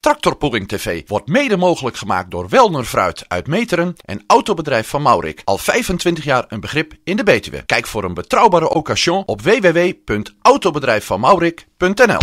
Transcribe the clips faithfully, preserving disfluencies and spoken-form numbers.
Tractorpulling T V wordt mede mogelijk gemaakt door Welner Fruit uit Meteren en Autobedrijf Van Maurik. Al vijfentwintig jaar een begrip in de Betuwe. Kijk voor een betrouwbare occasion op w w w punt autobedrijf van maurik punt n l.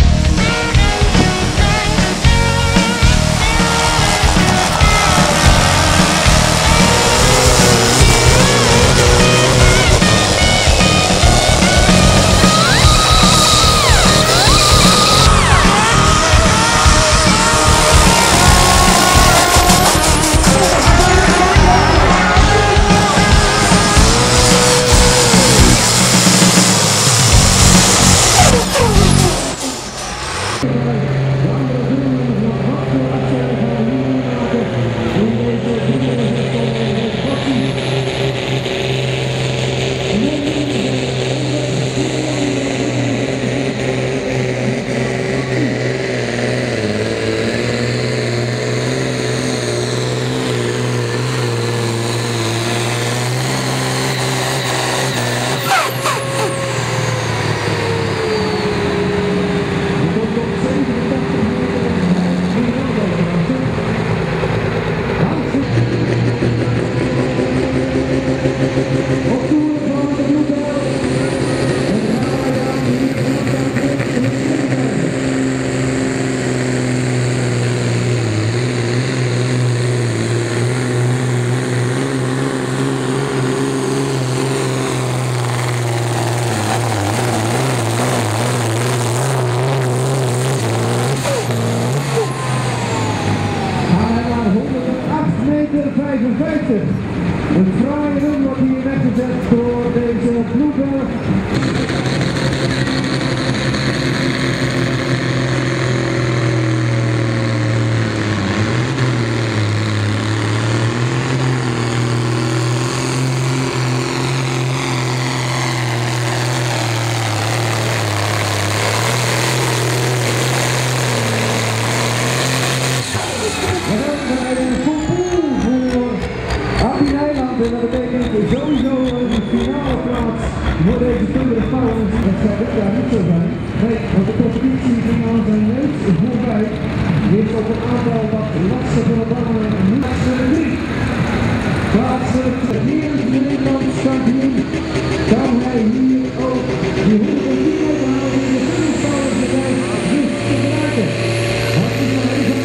Een fraaie run wordt hier weggezet door deze Bluebird. En dat betekent sowieso een finale plaats voor deze Thunder Powers. Dat zal dit jaar niet zo zijn. Nee, want de competitie ging aan zijn neus voorbij. Ligt op een aantal wat lastige banen. Laatste drie. Plaatsen hier is de Nederlands kampioen. Kan hij hier ook die honderdtien meter halen in de Thunder Powers bedrijf dus te bereiken. Had hij nog even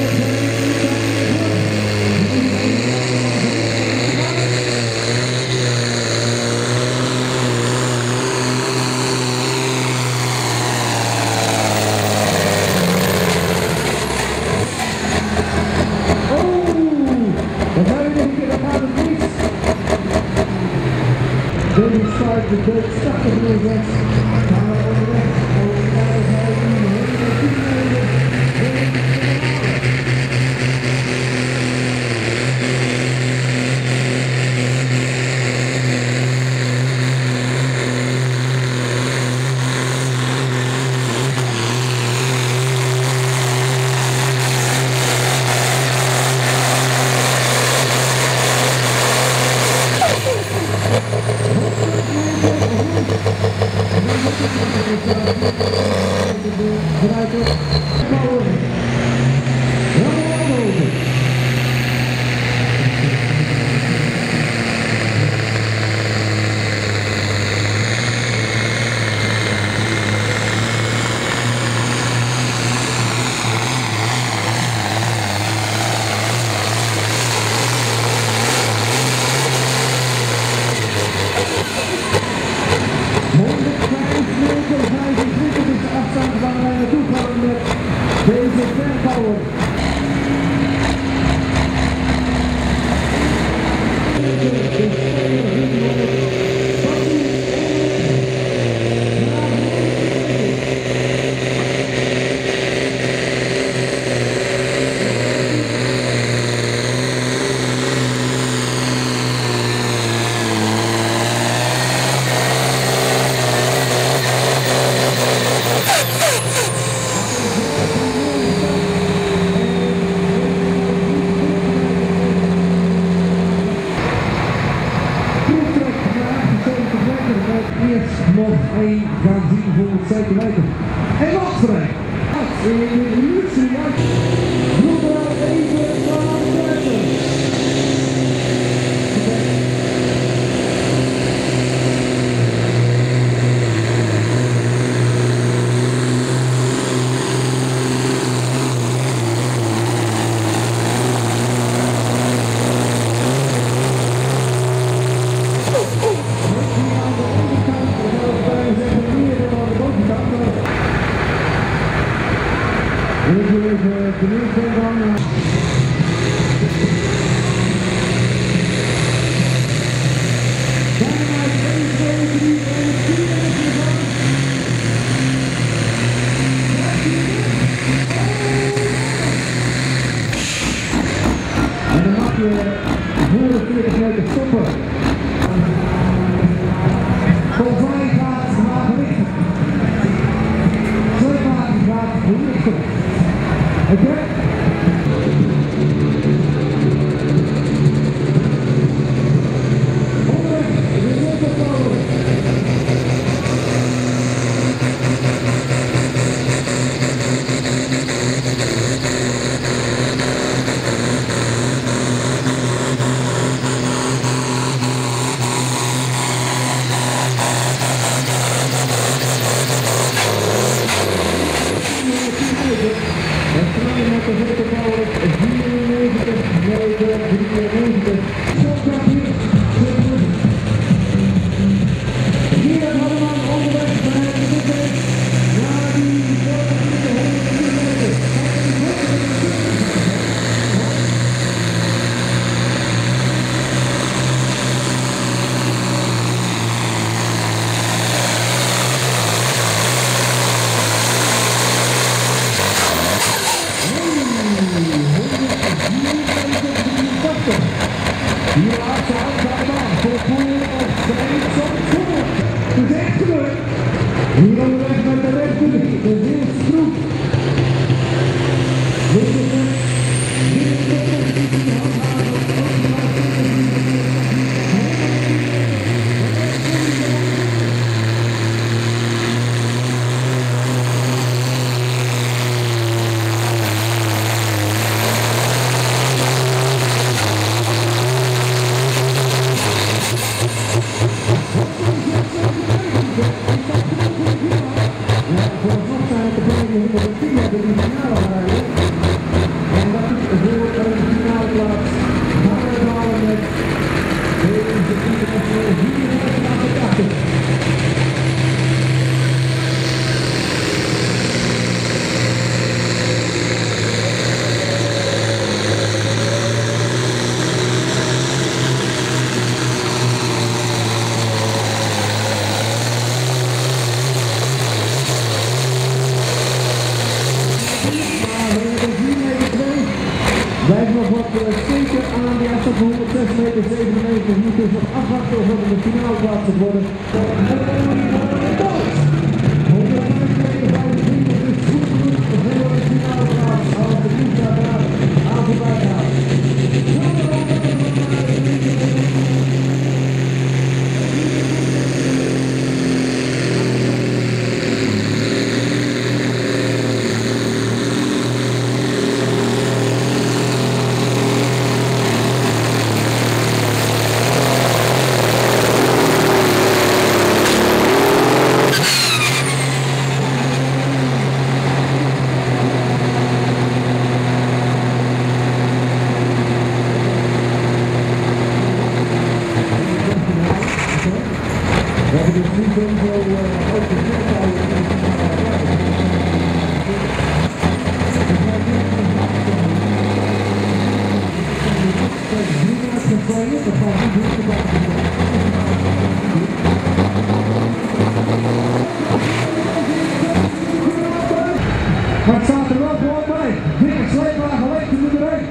David Stark, de dood startte voor rechts. Gaan we onderweg. Over veiligheid in de honderdtien meter. Deze Fanpower. Nog één gaan zien voor het zeker weten. En wacht voor hem. In de luxe de eerste van. Dynamite één, twee, drie en vier is ervan. En dan mag je voor de twintig meter stoppen. Volgens gaat laag richten. Zweetwagen gaat richten. Oké? Okay? Hier onderweg met de rechter, de Wilstroep. Blijf nog wat steken aan die afstand van honderdzes meter zevenennegentig. Moet dus nog afwachten of er de finale plaats gaat worden. honderdvijf meter vijfentwintig is goed genoeg voor de finale plaats. Als de Pisa daar aan voorbij gaat. We hebben dus niet zo ook de vliegtuigen in de maar het staat er wel gewoon bij. Dikke sleepwagen leeg te moeten rijden.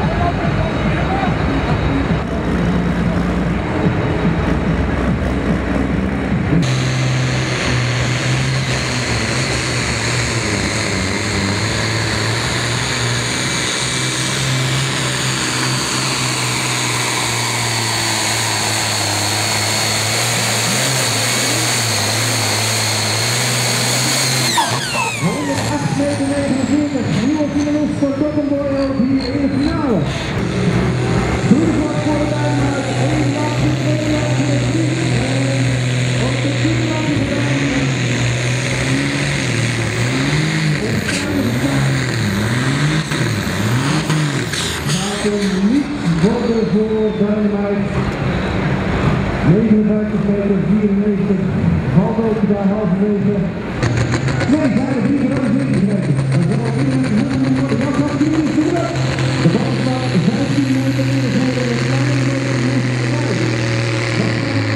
Nieuwe finalist voor Dokkenboy hier in de finale. Doe wat voor de Dynamite. één laatste, twee laatste, tien. Op de tien laatste gedaan. Gaat hem niet worden voor Dynamite. negenenvijftig meter vierennegentig. Half ook daar halverwege. zijn de drie grote ingegeven. En zo al vier meter nummer worden dat nog vier is terug. De bal staat vijftien meter in de zijde en een kleine meter is erbij. Dat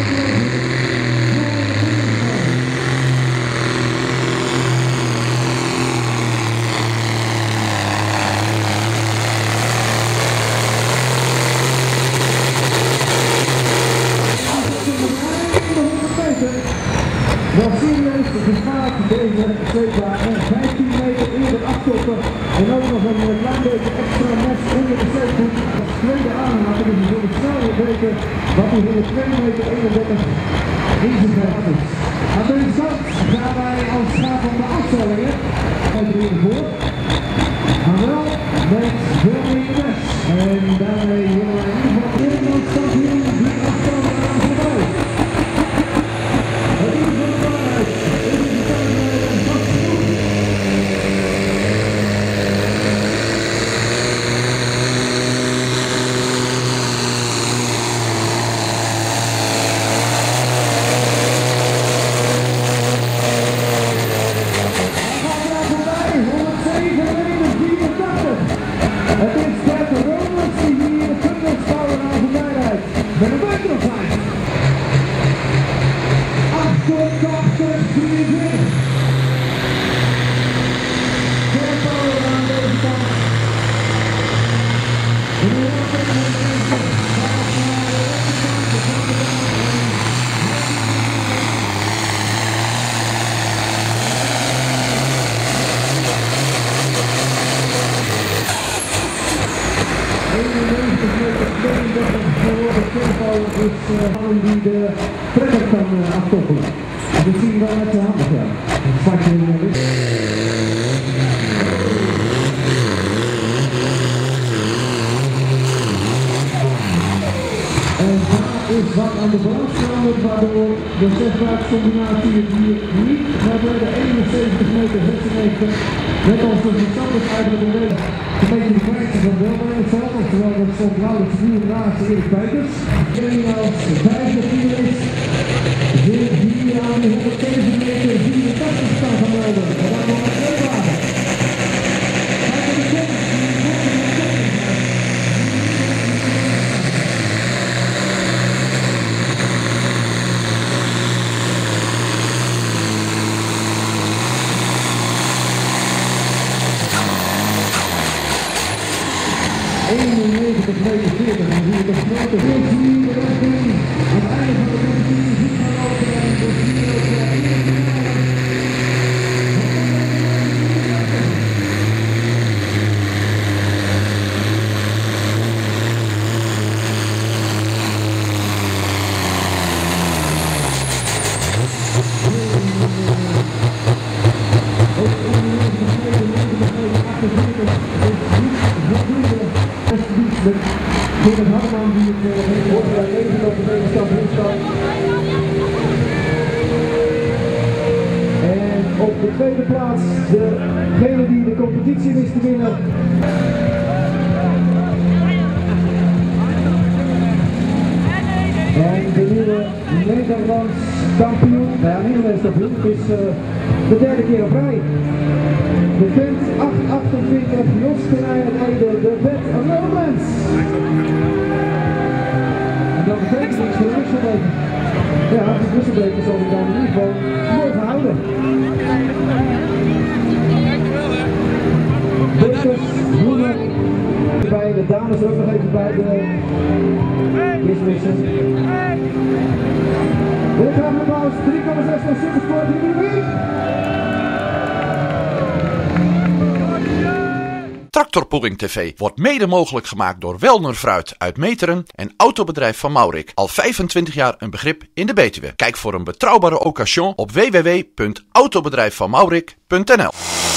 Wel serieus gevaard deze sleepbaan en vijftien meter eerder afstoppen en ook nog een klein beetje extra mes onder de sleepvoet als tweede aanhaken, dus we zullen snel weten wat hij voor de twee meter eenendertig ingegeven is. Aan deze kant gaan wij als schaap van de afstellingen even weer voor. Maar wel met veel meer mes en daarmee willen wij in ieder geval de Nederlands kampioen die afstand aan voorbij. Het is Bert Romans die hier de kunstbouwer aan voorbij rijdt. Met een meter of vijf. achtentachtig drieëntwintig. Bert Bouwer aan deze kant. Meneer Rappen en de mensen gaat naar de rechterkant. De eenennegentig meter tweeëndertig voor de kunstbouwer is Allen die de trekker kan uh, afkoppelen. En dat zien we wel met zijn handen, ja. Dat vat je in de lucht. En daar is wat aan de balans veranderd, waardoor de zeswaartscombinatie hier niet gaat worden. eenenzeventig meter zesennegentig. Net als de verstandigheid met een beetje een beetje de kwijtje van Welmer zelf, oftewel dat stond Laurens Vuur naast Erik Peiters. En als vijfde finalist zit hier aan de honderdzeven meter vierentachtig staan van Welmer. En dan nog een twee wagen. Kijk naar de kop. eenennegentig meter veertig en hier de grote race hier de weg in. Aan het einde van de competitie ziet men lopen en de vier Meneer Hartman die het uh, wordt bij leven op de tegenstand instaat. En op de tweede plaats degene die de competitie wist te winnen. En de nieuwe Nederlands kampioen, nou ja, Nederlands kampioen, is uh, de derde keer op rij. De vent acht achtentwintig Jos Konijn rijden de Bert Romans. En dat betekent niks voor de Wisselbeek. Ja, de Wisselbeek zal ik dan in ieder geval mooi gehouden. Bekers, Bloemen, bij de dames ook nog even bij de Wisselmissen. Dit gaat applaus, drie komma zes van Supersport hier. Tractorpulling T V wordt mede mogelijk gemaakt door Welner Fruit uit Meteren en Autobedrijf van Maurik. Al vijfentwintig jaar een begrip in de Betuwe. Kijk voor een betrouwbare occasion op w w w punt autobedrijf van maurik punt n l.